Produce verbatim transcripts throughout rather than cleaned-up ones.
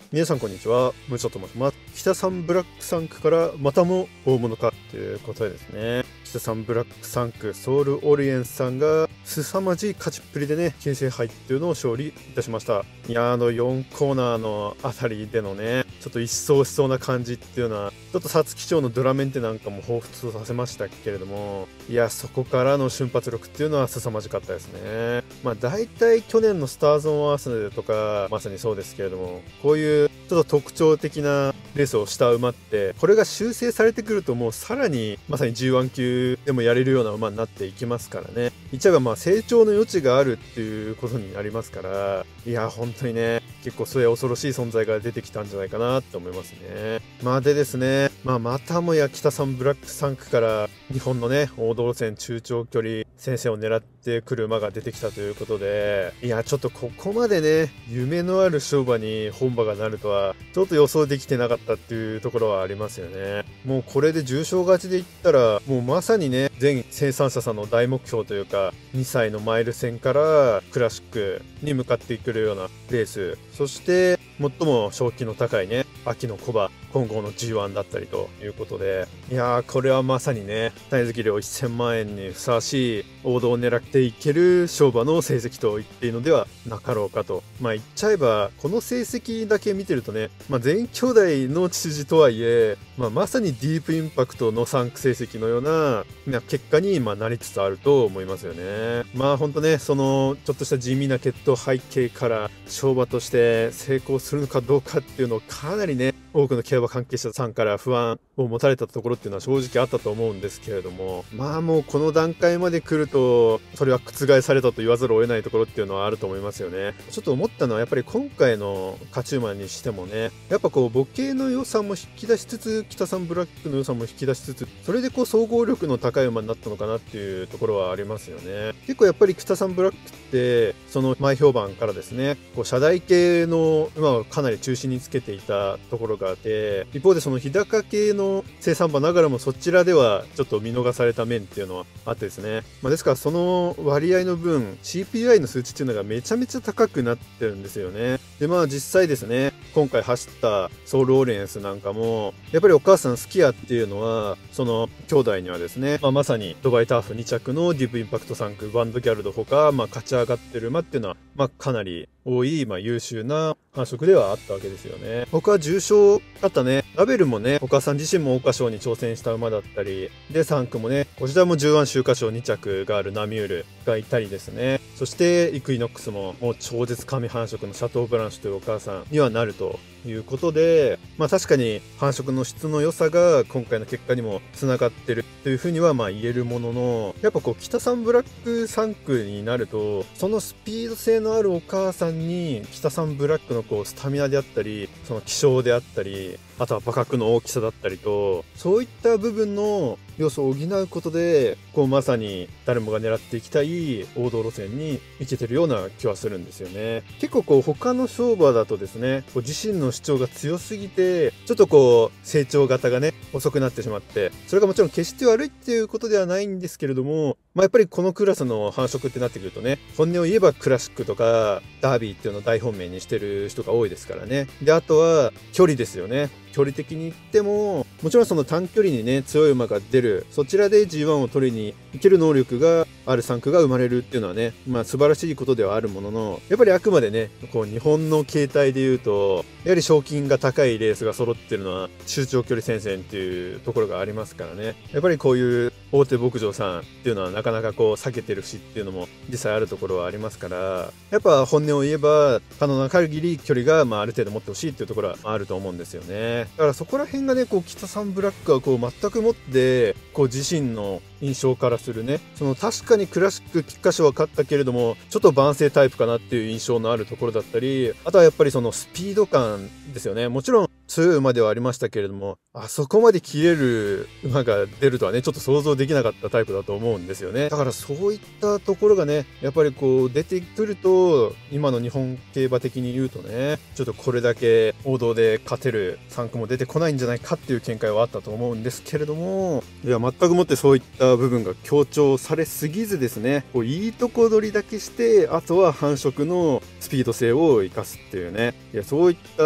皆さんこんにちは、ムチョと申します。北さんブラックさん区からまたも大物かということでですね、北さんブラックさん区ソウルオリエンスさんが凄まじい勝ちっぷりでね、形勢杯っていうのを勝利いたしました。いやー、あのよんコーナーのあたりでのね、ちょっと一掃しそうな感じっていうのは、ちょっと皐月賞のドラメンテなんかも彷彿とさせましたけれども、いや、そこからの瞬発力っていうのは凄まじかったですね。まあ大体去年のスターズ・オン・アースとか、まさにそうですけれども、こういうちょっと特徴的なレースをした馬って、これが修正されてくるともうさらにまさに ジーワン 級でもやれるような馬になっていきますからね。言っちゃえばまあ成長の余地があるっていうことになりますから、いや本当にね、結構そういう恐ろしい存在が出てきたんじゃないかなって思いますね。まあでですね、まあまたもや北さんブラックさん区から日本のね、王道路線中長距離戦線を狙ってくる馬が出てきたということで、いやちょっとここまでね、夢のある勝馬に本馬がなるとはちょっと予想できてなかったっていうところはありますよね。もうこれで重賞勝ちでいったら、もうまさにね、全生産者さんの大目標というか、にさいのマイル戦からクラシックに向かってくるようなレース、そして最も賞金の高いね、秋の小馬混合の ジーワン だったりということで、いやーこれはまさにね、種付料せんまんえんにふさわしい王道を狙っていける勝馬の成績と言っていいのではなかろうかと。まあ言っちゃえばこの成績だけ見てるとね、まあ、全兄弟の血筋とはいえ、まあ、まさにディープインパクトのさん区成績のような結果にまあなりつつあると思いますよね。まあほんとね、そのちょっとした地味な血統背景から勝馬として成功するのかどうかっていうのをかなりね、多くの競馬関係者さんから不安を持たれたところっていうのは正直あったと思うんですけれども、まあもうこの段階まで来るとそれは覆されたと言わざるを得ないところっていうのはあると思いますよね。ちょっと思ったのはやっぱり今回の勝ち馬にしてもね、やっぱこう母系の良さも引き出しつつ、北さんブラックの良さも引き出しつつ、それでこう総合力の高い馬になったのかなっていうところはありますよね。結構やっぱり北さんブラックってその前評判からですね、こう社代系の馬をかなり中心につけていたところがあって、一方でその日高系の生産馬ながらもそちらではちょっと見逃された面っていうのはあってですね、まあ、ですからその割合の分 シーピーアイ の数値っていうのがめちゃめちゃ高くなってるんですよね。でまあ実際ですね、今回走ったソウルオリエンスなんかもやっぱりお母さん好きやっていうのは、その兄弟にはですね、まあ、まさにドバイターフに着のディープインパクトさん区バンドギャルドほか、まあ、勝ち上がってる馬っていうのは、まあ、かなり多い、まあ、優秀な繁殖ではあったわけですよね。他は重賞だったね、ラベルもね、お母さん自身も桜花賞に挑戦した馬だったりで、さん区もね、こちらもじゅうわん秋華賞に着があるナミュールがいたりですね、そしてイクイノックスももう超絶神繁殖のシャトーブランシュというお母さんにはなるということで、まあ確かに繁殖の質の良さが今回の結果にもつながってるというふうにはまあ言えるものの、やっぱこう北さんブラックさん区になると、そのスピード性のあるお母さんに北さんブラックのこうスタミナであったり、その気性であったり、あとは馬角の大きさだったりと、そういった部分の要素を補うことで、こうまさに誰もが狙っていきたい王道路線に行けてるような気はするんですよね。結構こう他の勝馬だとですね、こう自身の主張が強すぎて、ちょっとこう成長型がね、遅くなってしまって、それがもちろん決して悪いっていうことではないんですけれども、まあ、やっぱりこのクラスの繁殖ってなってくるとね、本音を言えばクラシックとかダービーっていうのを大本命にしてる人が多いですからね。で、あとは距離ですよね。距離的に言っても、もちろんその短距離にね、強い馬が出る、そちらで ジーワン を取りに行ける能力があるさん区が生まれるっていうのはね、まあ素晴らしいことではあるものの、やっぱりあくまでね、こう日本の形態で言うと、やはり賞金が高いレースが揃ってるのは中長距離戦線っていうところがありますからね。やっぱりこういう大手牧場さんっていうのはなかなかこう避けてるしっていうのも実際あるところはありますから、やっぱ本音を言えば可能な限り距離がまあある程度持ってほしいっていうところはあると思うんですよね。だからそこら辺がね、こう北さんブラックはこう全くもってこう自身の印象からするね、その確かにクラシック菊花賞は勝ったけれどもちょっと万世タイプかなっていう印象のあるところだったり、あとはやっぱりそのスピード感ですよね。もちろん強い馬ではありましたけれども、あそこまで切れる馬が出るとはね、ちょっと想像できなかったタイプだと思うんですよね。だからそういったところがね、やっぱりこう出てくると、今の日本競馬的に言うとね、ちょっとこれだけ王道で勝てるさん区も出てこないんじゃないかっていう見解はあったと思うんですけれども、いや全くもってそういった部分が強調されすぎずですね、こういいとこ取りだけして、あとは繁殖のスピード性を生かすっていうね、いやそういった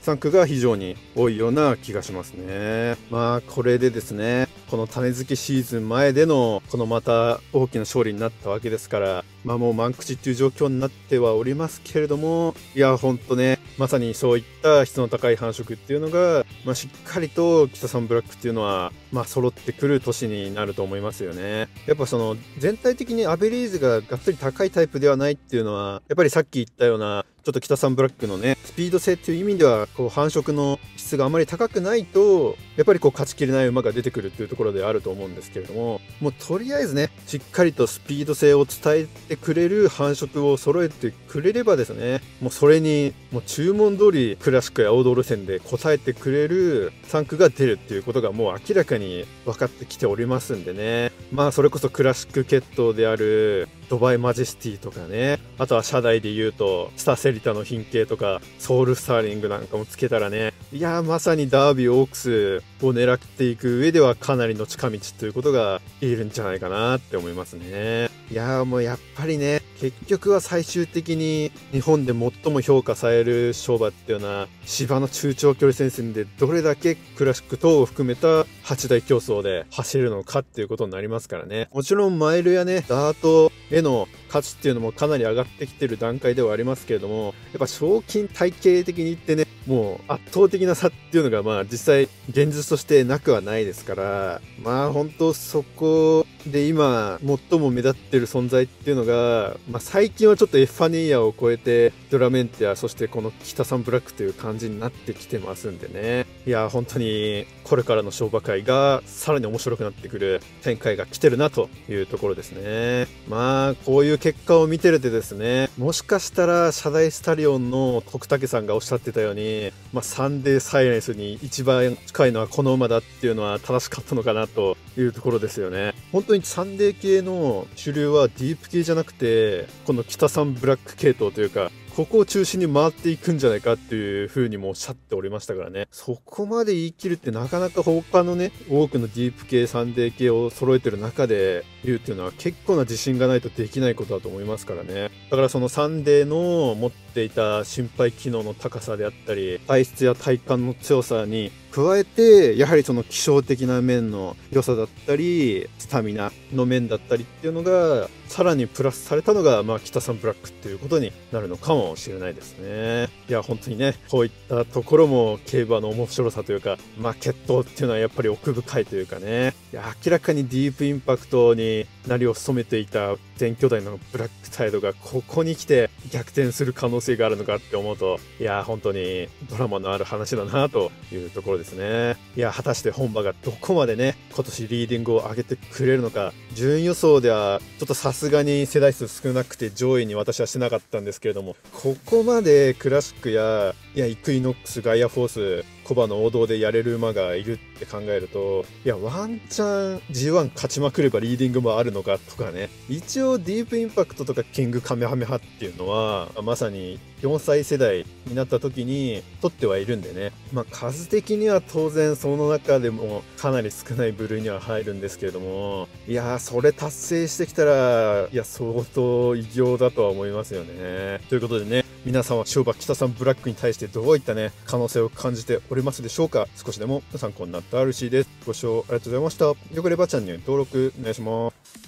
さん区が非常に多いような気がしますね。まあこれでですね、この種付けシーズン前でのこのまた大きな勝利になったわけですから、まあもう満口っていう状況になってはおりますけれども、いやほんとね、まさにそういった質の高い繁殖っていうのが、まあ、しっかりとキタサンブラックっていうのは、まあ、揃ってくる年になると思いますよね。やっぱその全体的にアベレージががっつり高いタイプではないっていうのは、やっぱりさっき言ったようなちょっとキタサンブラックのね、スピード性っていう意味では、こう繁殖の質があまり高くないと、やっぱりこう勝ちきれない馬が出てくるっていうところであると思うんですけれども、もうとりあえずね、しっかりとスピード性を伝えてくれる繁殖を揃えてくれればですね、もうそれにもう注文通りクラシックや王道路線で応えてくれるさん区が出るっていうことがもう明らかに分かってきておりますんでね。まあそれこそクラシック血統であるドバイマジェスティとかね、あとは社内で言うとスタセリタの品系とかソウルスターリングなんかもつけたらね、いやーまさにダービーオークスを狙っていく上ではかなりの近道ということが言えるんじゃないかなって思いますね。いやーもうやっぱりね、結局は最終的に日本で最も評価される勝馬っていうのは芝の中長距離戦線でどれだけクラシック等を含めたはちだい競争で走るのかっていうことになりますからね。もちろんマイルやね、ダートへの価値っていうのもかなり上がってきてる段階ではありますけれども、やっぱ賞金体系的に言ってね、もう圧倒的な差っていうのがまあ実際現実としてなくはないですから、まあ本当そこで今最も目立ってる存在っていうのが、まあ最近はちょっとエフファニーヤを超えてドラメンティア、そしてこのキタサンブラックという感じになってきてますんでね。いや本当にこれからの勝馬会がさらに面白くなってくる展開が来てるなというところですね。まあこういう結果を見てるとですね、もしかしたら社大スタリオンの徳武さんがおっしゃってたように、まあ、サンデーサイレンスに一番近いのはこの馬だっていうのは正しかったのかなというところですよね。本当にサンデー系の主流はディープ系じゃなくて、このキタサンブラック系統というか、ここを中心に回っていくんじゃないかっていう風にもおっしゃっておりましたからね。そこまで言い切るってなかなか他のね、多くのディープ系、サンデー系を揃えてる中で言うっていうのは結構な自信がないとできないことだと思いますからね。だからそのサンデーの持っていた心肺機能の高さであったり、体質や体幹の強さに加えて、やはりその気象的な面の良さだったり、スタミナの面だったりっていうのが、さらにプラスされたのが、まあ、キタサンブラックっていうことになるのかもしれないですね。いや、本当にね、こういったところも競馬の面白さというか、まあ、血統っていうのはやっぱり奥深いというかね、いや、明らかにディープインパクトになりを務めていた全巨大のブラックタイドがここに来て逆転する可能性があるのかって思うと、いや、本当にドラマのある話だなというところですね。いや、果たして本馬がどこまでね、今年リーディングを上げてくれるのか、順位予想ではちょっとさすがに世代数少なくて上位に私はしなかったんですけれども、ここまでクラシックや、いや、イクイノックス、ガイアフォース、コバの王道でやれる馬がいるって考えると、いや、ワンチャン ジーワン 勝ちまくればリーディングもあるのかとかね。一応ディープインパクトとかキングカメハメハっていうのは、まさによんさい世代になった時に取ってはいるんでね。まあ数的には当然その中でもかなり少ない部類には入るんですけれども、いやー、それ達成してきたら、いや、相当偉業だとは思いますよね。ということでね、皆さんは勝馬キタサンブラックに対してどういったね、可能性を感じておりますでしょうか。少しでも参考になったら嬉しいです。ご視聴ありがとうございました。よければチャンネル登録お願いします。